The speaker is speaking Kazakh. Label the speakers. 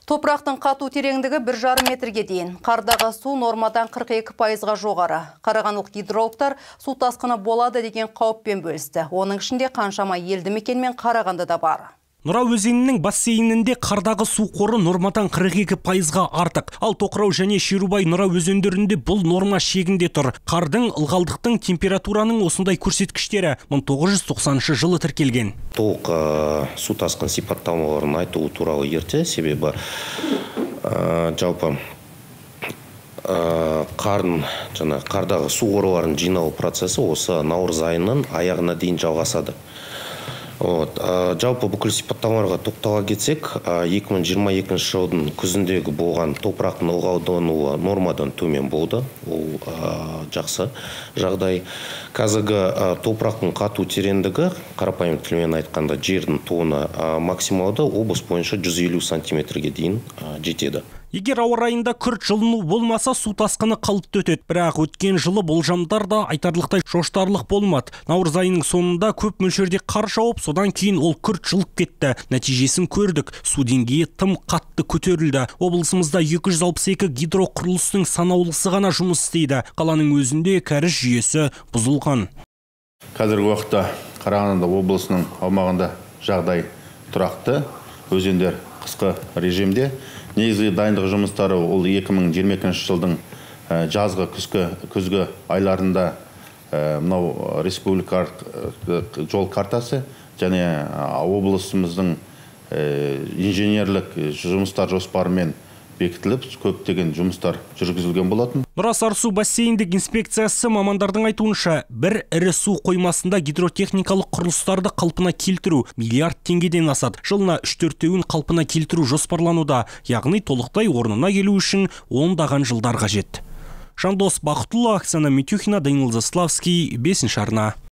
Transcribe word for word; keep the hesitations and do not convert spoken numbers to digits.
Speaker 1: Топырақтың қату тереңдігі бір жарым метрге дейін. Қардағы су нормадан қырық екі пайызға жоғары. Қарағандылық гидрологтар су тасқыны болады деген қауіппен бөлісті. Оның ішінде қаншама елді мекен мен Қарағандыда бар.
Speaker 2: Нұра өзенінің бассейнінде қардағы су қоры нормадан қырық екі пайызға артық. Ал Тоқырау және Шерубай Нұра өзендерінде бұл норма шегінде тұр. Қардың, ылғалдықтың, температураның осындай көрсеткіштері мың тоғыз жүз тоқсаныншы жылы тіркелген.
Speaker 3: Толық су тасқын сипаттамаларын айту туралы ерте, себебі жалпы қардың, жаңа қардағы су қорларын жинау процесі осы наурыз айының аяғына дейін жалғасады. Вот. Жалпы бүкіл сипаттамаларға тоқтала кетсек, екі мың жиырма екінші жылдың күзіндегі болған топырақтың ылғалдануы нормадан төмен болды. Ол жақсы жағдай. Қазіргі топырақтың қату тереңдігі, қарапайым тілмен айтқанда жердің тоны максималды облыс бойынша жүз елу сантиметрге дейін жетеді.
Speaker 2: Егер ауа райында күрт жылыну болмаса, су тасқыны қалыпты өтеді. Бірақ өткен жылы болжамдар да айтарлықтай шоштарлық болмады. Наурыз айының соңында көп мөлшерде қар жауып, содан кейін ол күрт жылып кетті. Нәтижесін көрдік. Су деңгейі тым қатты көтерілді. Облысымызда екі жүз алпыс екі гидроқұрылыстың санаулысы ғана жұмыс істейді. Қаланың өзінде кәріз жүйесі бұзылған.
Speaker 4: Қазіргі уақытта Қарағанды облысының аумағында жағдай тұрақты. Өзендер қысқы режимде. Негізгі дайындық жұмыстары ол екі мың жиырма екінші жылдың жазғы күзгі айларында мынау республикалық жол картасы және облысымыздың инженерлік жұмыстар жоспарымен бекітіліп, көптеген жұмыстар жүргізілген болатын.
Speaker 2: Нұра Сарысу бассейндік инспекциясы мамандардың айтуынша, бір ірі су қоймасында гидротехникалық құрылыстарды қалпына келтіру миллиард теңгеден асады. Жылына үш төртеуін қалпына келтіру жоспарлануда, яғни толықтай орнына келу үшін ондаған жылдар қажет. Жандос Бақытұлы, Оксана Митюхина, Данил Заславский, бесінші арна.